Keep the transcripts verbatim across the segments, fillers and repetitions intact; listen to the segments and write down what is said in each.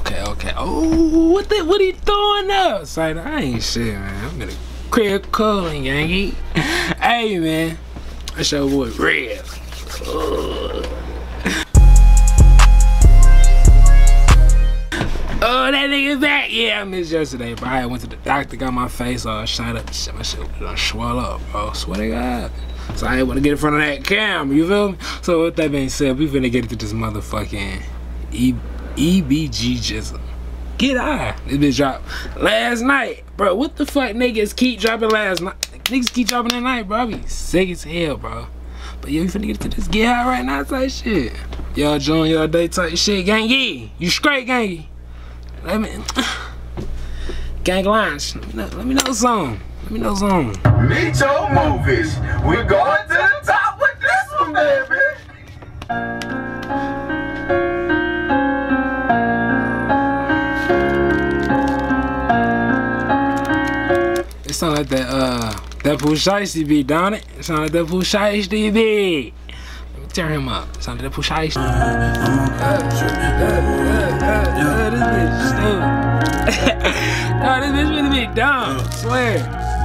okay, okay. Oh, what the, what he throwing up? Say, I ain't shit, man. I'm gonna crib calling, Yankee. Hey, man. That's your boy, Red. Oh, that nigga back. Yeah, I missed yesterday, bro. I went to the doctor, got my face all shot up. Shit, my shit done swell up, bro. Swear to God. So I ain't want to get in front of that camera, you feel me? So with that being said, we finna get into this motherfucking E EBG Jizzle. Get high. This bitch dropped last night. Bro, what the fuck niggas keep dropping last night? Niggas keep dropping at night, bro. I be sick as hell, bro. But yeah, we finna get into this get high right now type shit. Y'all join y'all day type shit. Gangy. You straight, Gangy. Let me gang lines. Let me know, let me know something. Let me know something. Meet your movies. We going to the top with this one, baby. It sound like that uh that Pooh Shiesty beat, don't it? It sound like that Pooh Shiesty beat. Let me tear him up. It sound like that Pooh Shiesty. Uh, uh, uh, uh, uh, this bitch stupid. No, this bitch really be dumb. I swear.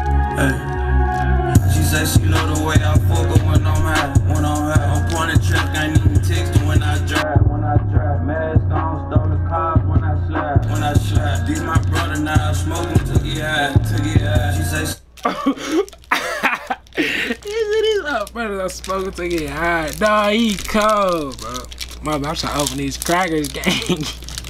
Hey. She said she love the way I fuck her when I'm high. When I'm high, I'm pointing track, I ain't even texting when I drive. When I drive, mask on, stole the cars when I slide. When I slide, these my brother now, I smoking took it high, took it high. She said. These little brothers are smoking to get high. Nah, he cold, bro. Mama, I'm trying to open these crackers, gang.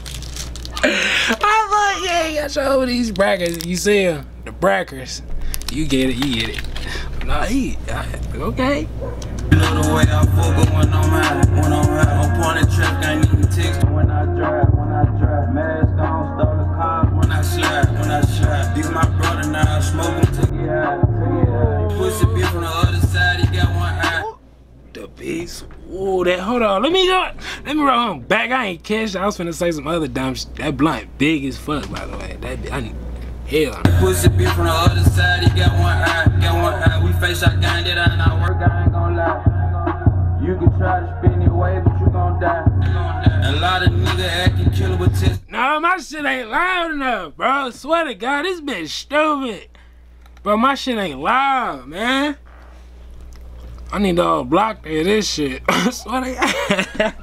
I'm like, yeah, I trying to open these brackers. You see them? The brackers. You get it, you get it. Nah, he, okay. You know the way I fuck her when I'm high. When I'm high, I'm pointing track, I ain't even texting when I drive. When I drive, mask on, stole the cars when I slide. When I slide, these my brother now, I smoking took it high, took it high. Pussy bitch from the other side, he got one eye. The beast. Ooh, that, hold on. Let me go. Let me roll him back. I ain't catch. I was finna say some other dumb shit. That blunt big as fuck, by the way. That I need. Hell. Pussy bitch from the other side, he got one eye, got one eye. We face shot gang that I not work, I ain't gon' lie. You can try to spin it away, but you gon' die. A lot of niggas acting killer with test. No, my shit ain't loud enough, bro. Swear to God, this bitch stupid. Bro, my shit ain't loud, man. I need to all block this shit. I swear to God.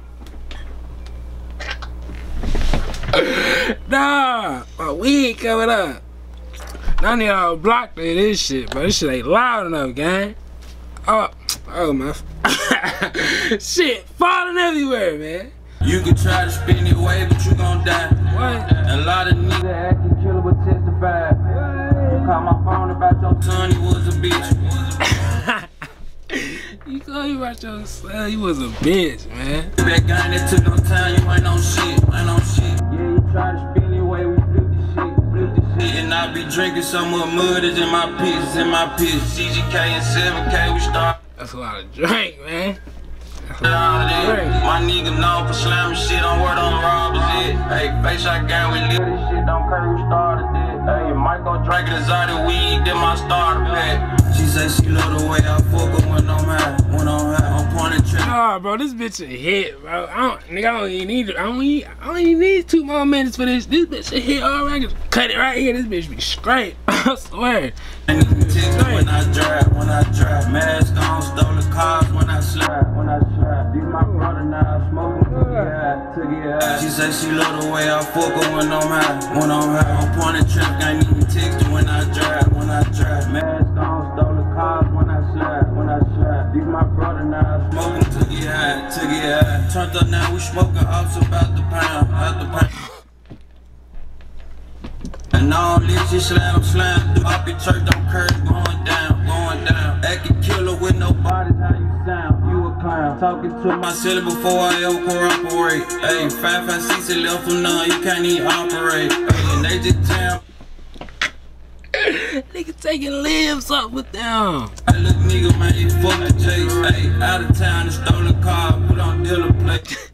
Nah, my weed coming up. I need all block this shit, bro. This shit ain't loud enough, gang. Oh, oh my. Shit falling everywhere, man. You can try to spin it away, but you gon' die. What? A lot of niggas acting killer with testify. You call my phone about your son, he was a bitch. You call you about your son, he was a bitch, man. That guy that took no time, you ain't on shit, ain't on shit. Yeah, you try to spin it away, we flip the shit, flip the shit. And I be drinking some more mud is in my piss, in my piss. C G K and seven K, we start. That's a lot of drink, man. My nigga known for slamming shit on word on robbers it. Hey, face shot gang, we live this shit, don't care who started it. Hey, Michael drank it exotic weed, then my starter pack. She say she love the way I fuck her when I'm high, when I'm high, I'm pointing track. Nah, bro, this bitch a hit, bro. I don't, nigga, I don't even need it. I don't even, I don't even need two more minutes for this. This bitch a hit already. I can cut it right here. This bitch be straight. I swear. I need to text when I drive, when I drive. Mask on, stole the cars when I slide, when I slide. These my brother now, I smoking took it high, took it high. She say she love the way I fuck her when I'm high, when I'm high. I'm pointing track, I need to text when I drive, when I drive. Mask on, stole the cars when I slide, when I slide. These my brother now, I smoking took it high, took it high. Turned up now, we smoking ups about the pound, about the pound. And all this shit slam, slam. The up in church, don't curse, going down, going down. Acting killer with no bodies, how you sound? You a clown. Talking to myself before I ever cooperate. Hey, five, five, six, it left from none, you can't even operate. Hey, and they just jam. Nigga taking limbs up with them. I look nigga, man, you fuck the chase. Hey, out of town, and stole a car, put on dealer plate.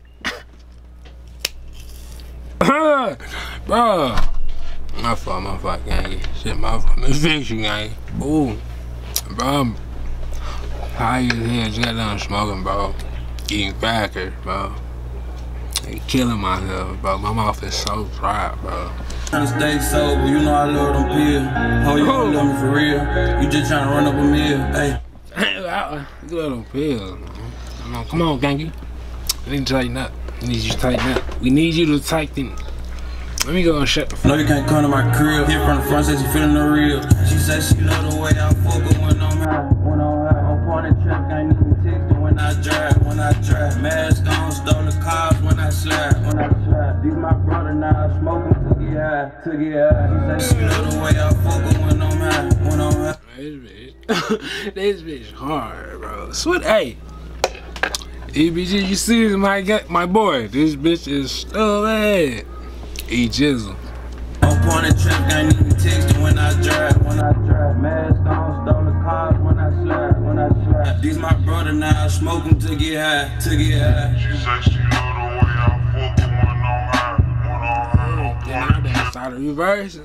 Bro. My fault, my fault, gang. Shit, my fault. Let me fix you, gang. Ooh. Bro, I'm high as hell. Just got done smoking, bro. Eating crackers, bro. They killing myself, bro. My mouth is so dry, bro. Trying to stay sober, you know I love them pills. Oh, you don't love me for real. You just trying to run up a meal, hey. You love them pills, man. Come on, come on, gangy. We need to tighten up. We need you to tighten up. We need you to tighten. Let me go and shut the fuck up. No, you can't come to my crib. Hit from the front, says she feeling the real. She said she love the way I fuck her when I'm high. When I'm high, I'm pointing trap, ain't even texting when I drive. When I drive, mask on, stole the cars when I slide. When I slide, these my brother now, smoking to get high, to get high. She said she love the way I fuck her when I'm high, when I'm high. This bitch, this bitch hard, bro. Sweat, hey. E B G, you see this, my my boy? This bitch is still bad. E Jizzle. I'm pointing trap, ain't even texting when I drive. When I drive, mask on, stole the cars when I slide. When I slide, these my brother now, smoking to get high, to get high. She said she love the way I fuck her when I'm high, when I'm high. Then I done started reversing.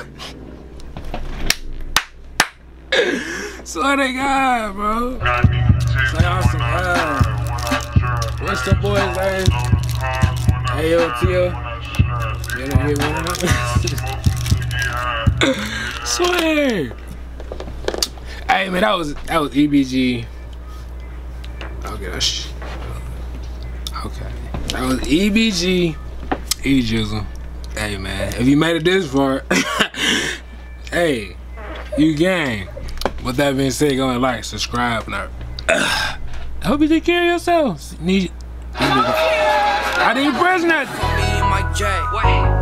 Swear to God, bro. Got me text Say on some when I uh, drive, when I drive. what's the boy's name? A O T O. You know, hit one of them. Swear. Hey man, that was that was E B G. Okay, that's okay. That was E B G, E Jizzle. Hey man, if you made it this far, hey, you gang. With that being said, go and like, subscribe, now. I hope you take care of yourselves. Need. I didn't press nothing. Me and Mike J. Wait.